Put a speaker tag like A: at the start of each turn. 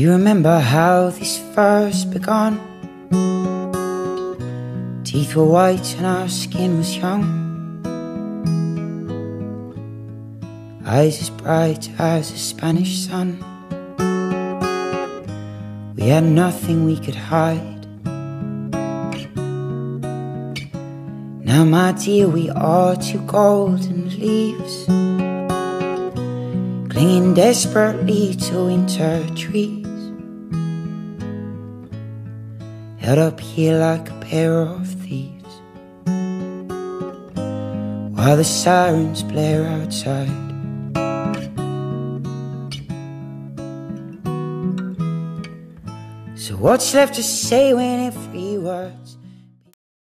A: you remember how this first begun? Teeth were white and our skin was young, eyes as bright as a Spanish sun. We had nothing we could hide. Now my dear, we are two golden leaves, clinging desperately to winter trees, held up here like a pair of thieves, while the sirens blare outside. So what's left to say when it